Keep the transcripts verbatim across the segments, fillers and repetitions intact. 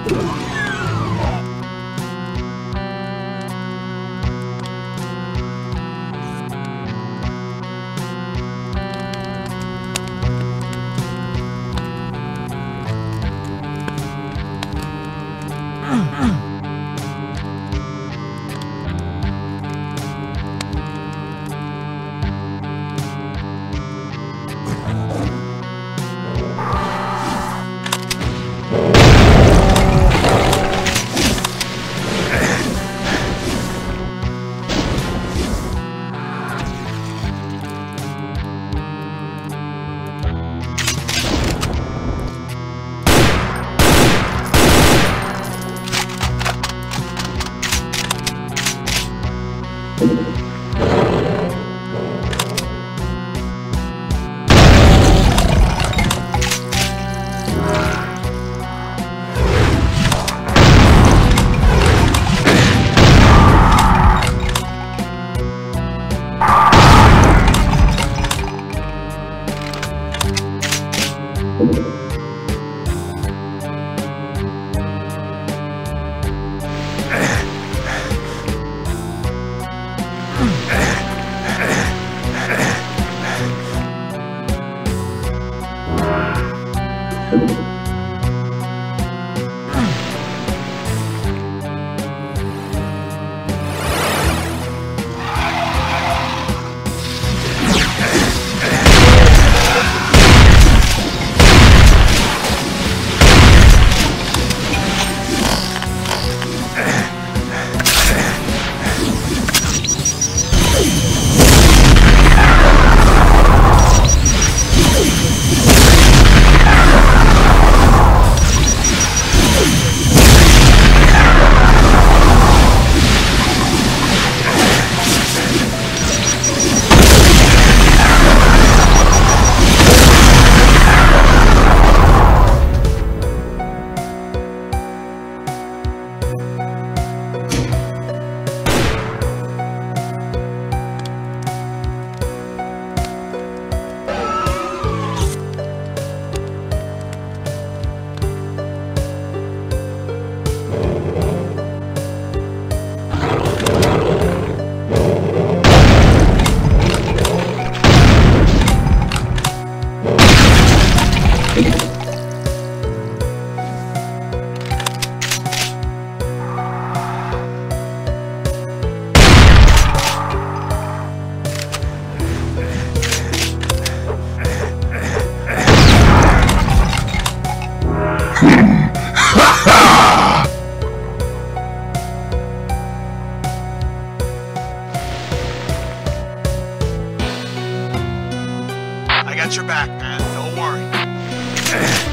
got your back, man. Don't worry.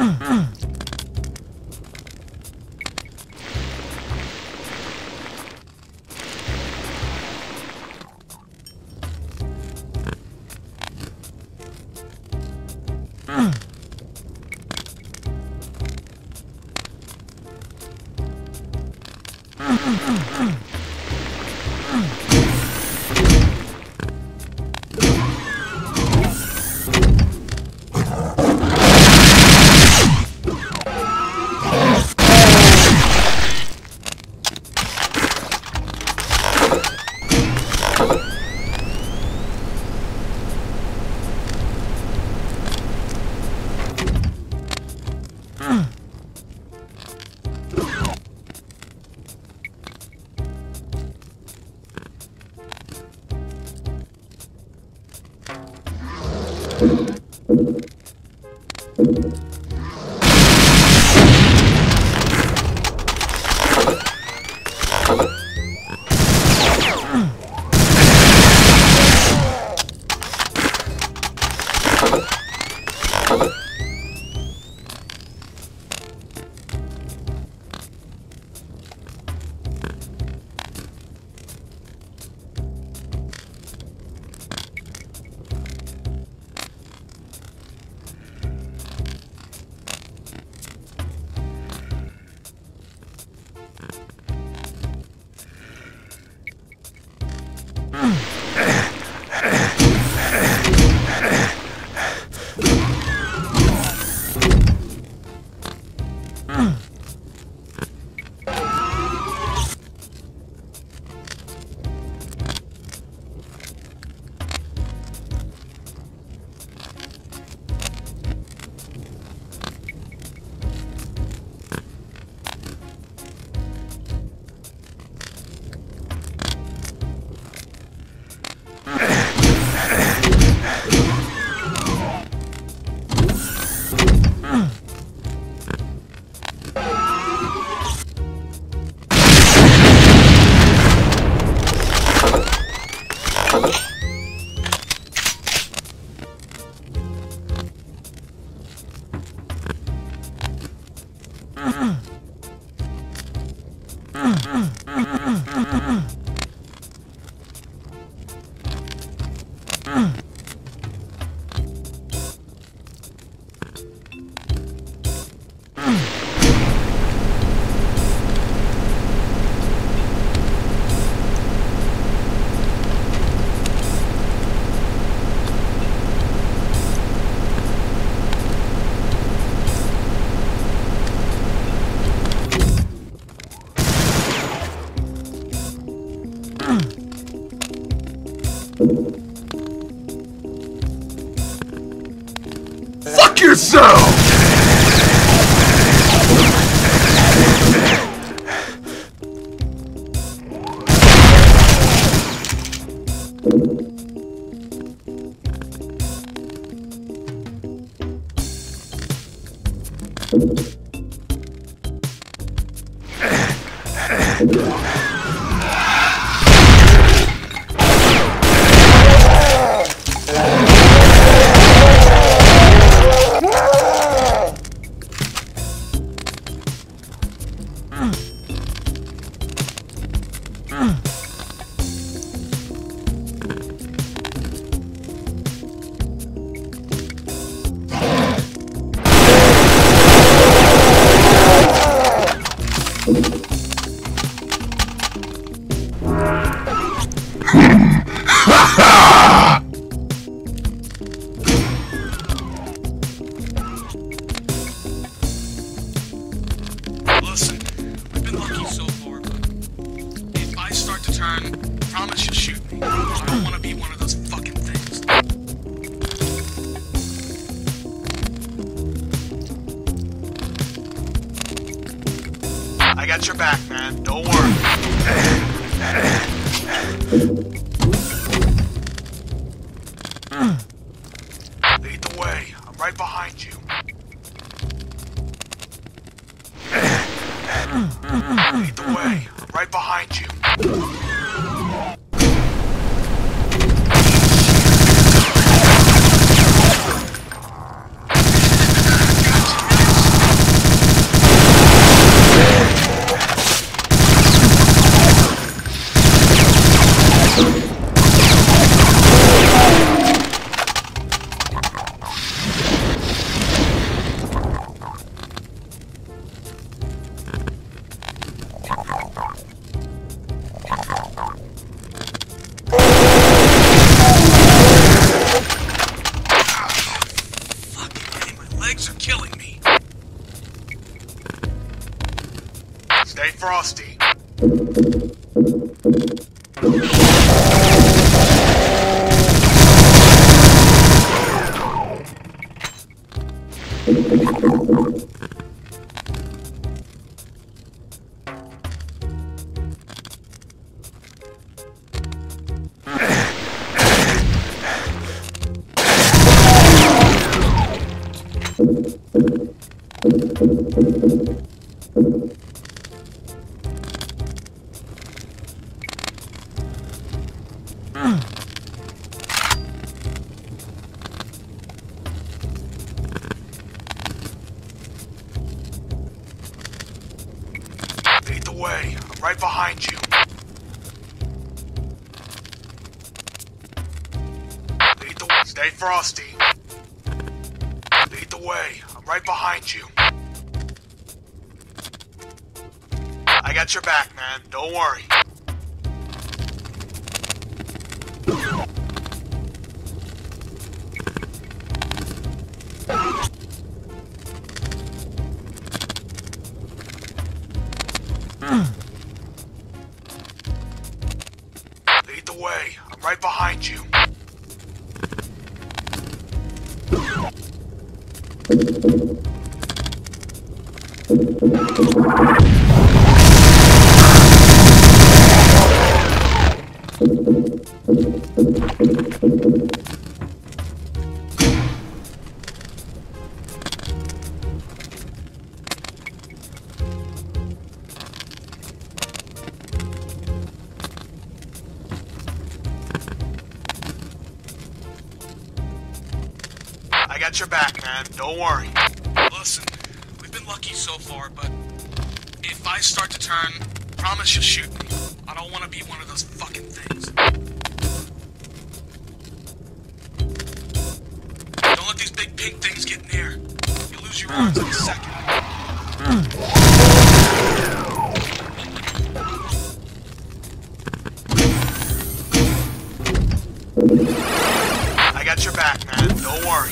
Fuck yourself! Listen, we've been lucky so far, but if I start to turn, promise you'll shoot me. I don't want to be one of those fucking things. I got your back, man. Don't worry. Lead the way. I'm right behind you. Lead the way. I'm right behind you. frosty. Lead the way. I'm right behind you. Lead the way. Stay frosty. Lead the way. I'm right behind you. I got your back, man. Don't worry. Lead the way. I'm right behind you. I got your back, man. Don't worry. Listen, we've been lucky so far, but if I start to turn, promise you'll shoot me. I don't want to be one of those fucking things. Don't let these big pink things get near. You'll lose your arms in a second. I got your back, man. Don't worry.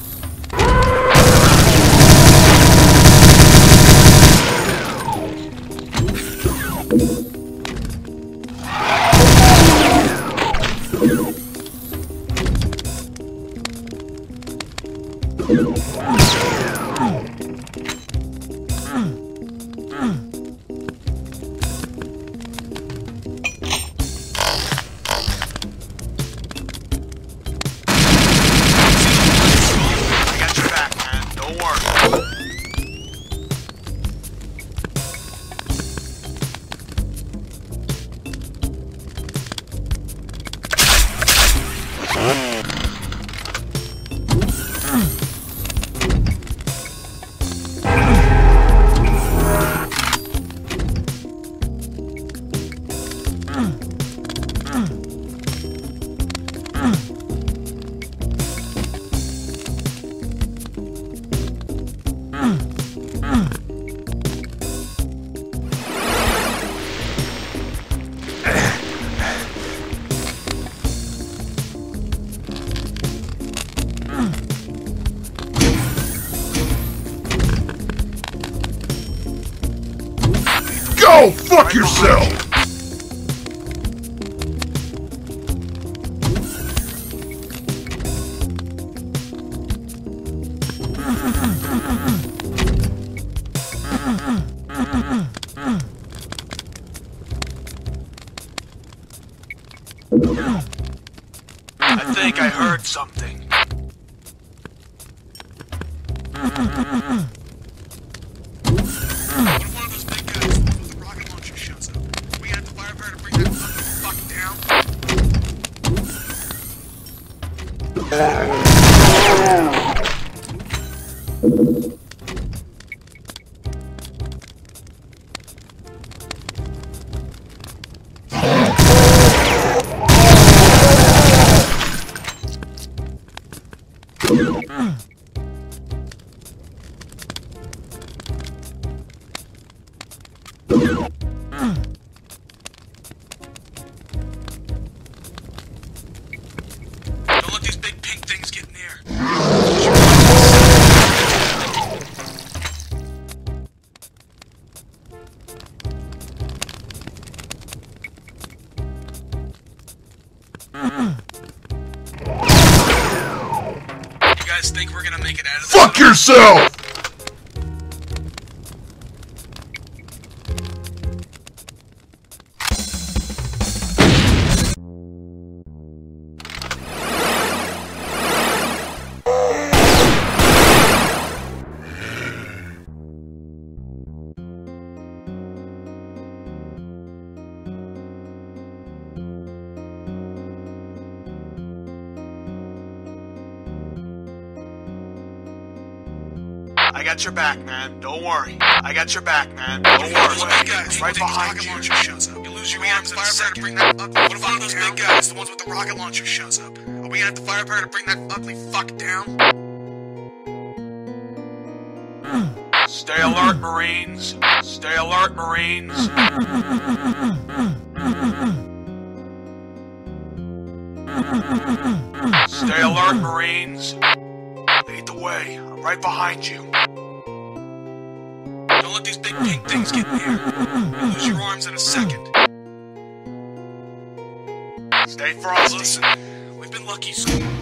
Go fuck yourself! I think I heard something. What if one of those big guys with a rocket launcher shows up? We got the firefighter to bring that fucking fuck down? Don't let these big pink things get near. guys think we're gonna make it out of this? Fuck yourself! I got your back, man. Don't worry. I got your back, man. Don't worry. Those big guys, Right the behind rocket you. launcher shows up. You lose your arms in a second. Bring that ugly what if one of those big guys, the ones with the rocket launcher, shows up? Are we gonna have the firepower to bring that ugly fuck down? Stay alert, Marines. Stay alert, Marines. Stay alert, Marines. Lead the way. I'm right behind you. Don't let these big pink things get in here. You lose your arms in a second. Stay frosty. Listen, we've been lucky so